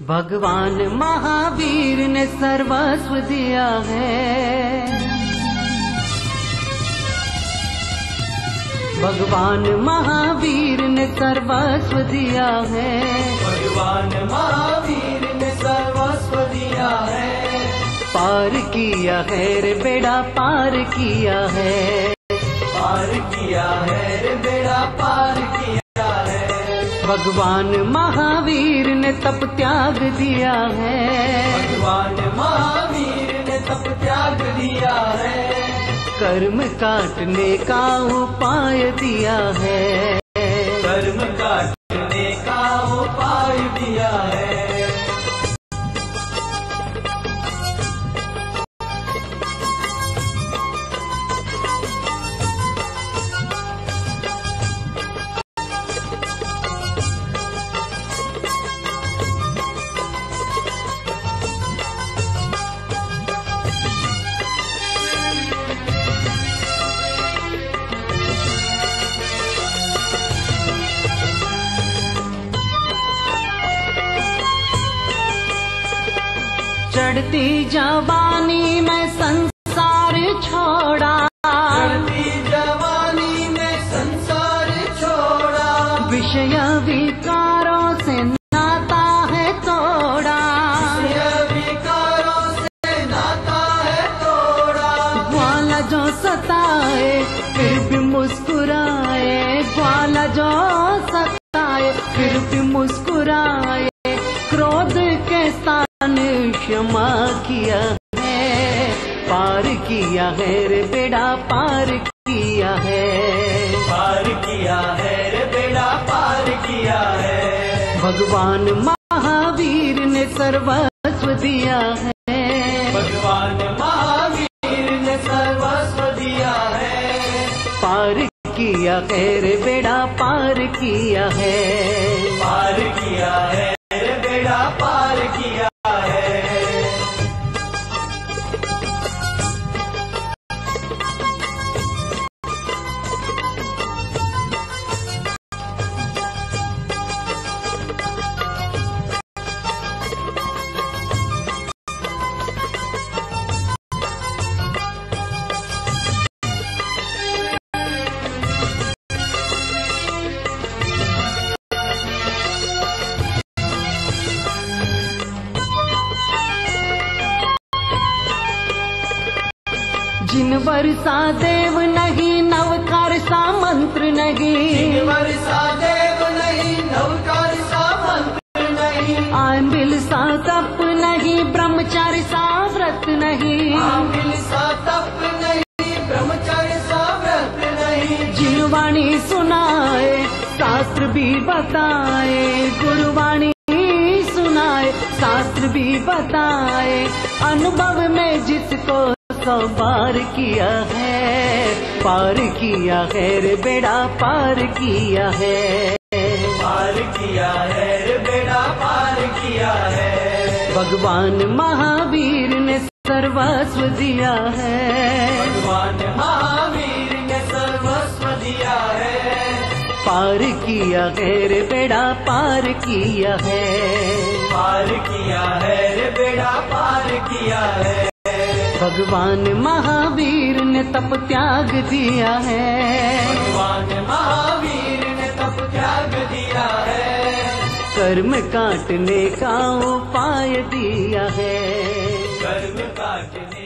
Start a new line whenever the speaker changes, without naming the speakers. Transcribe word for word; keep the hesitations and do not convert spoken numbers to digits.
भगवान महावीर ने सर्वस्व दिया है। भगवान महावीर ने सर्वस्व दिया है।
भगवान महावीर ने सर्वस्व दिया है।
पार किया है रे बेड़ा पार किया है।
पार किया है रे बेड़ा पार किया है।
भगवान महावीर ने तप त्याग दिया है।
भगवान महावीर ने तप त्याग दिया है।
कर्म काटने का उपाय दिया है।
कर्म काटने का उपाय दिया है।
चढ़ती जवानी में संसार छोड़ा।
चढ़ती जवानी में संसार छोड़ा।
विषय विकारों से नाता है तोड़ा।
विषय विकारों से नाता है तोड़ा।
ग्वाला जो सताए फिर भी मुस्कुराए। ग्वाला जो सताए फिर भी मुस्कुराए। क्रोध के स्थान क्षमा किया है। पार किया है रे बेड़ा पार किया है।
पार किया है रे बेड़ा पार किया है।
भगवान महावीर ने सर्वस्व दिया है।
भगवान महावीर ने सर्वस्व दिया है।
पार किया है रे बेड़ा पार किया है।
पार किया है रे बेड़ा पार किया है।
जिन वर्षा देव नहीं नवकार सा मंत्र नहीं।
वर्षा देव नहीं नवकार सा मंत्र नहीं।
आंबिल सा तप नहीं ब्रह्मचारी सा व्रत नहीं।
आंबिल सा तप नहीं ब्रह्मचारी सा व्रत नहीं।
जिनवाणी सुनाए शास्त्र भी बताए। गुरुवाणी सुनाए शास्त्र भी बताए। अनुभव में जिसको सौ बार किया है। पार किया है रे बेड़ा पार किया है।
पार किया है रे बेड़ा पार किया है।
भगवान महावीर ने सर्वस्व दिया है।
भगवान महावीर ने सर्वस्व दिया है।
पार किया है रे बेड़ा पार किया है।
पार किया है रे बेड़ा पार किया है।
भगवान महावीर ने तप त्याग दिया है।
भगवान महावीर ने तप त्याग दिया है।
कर्म काटने का उपाय दिया है।
कर्म काटने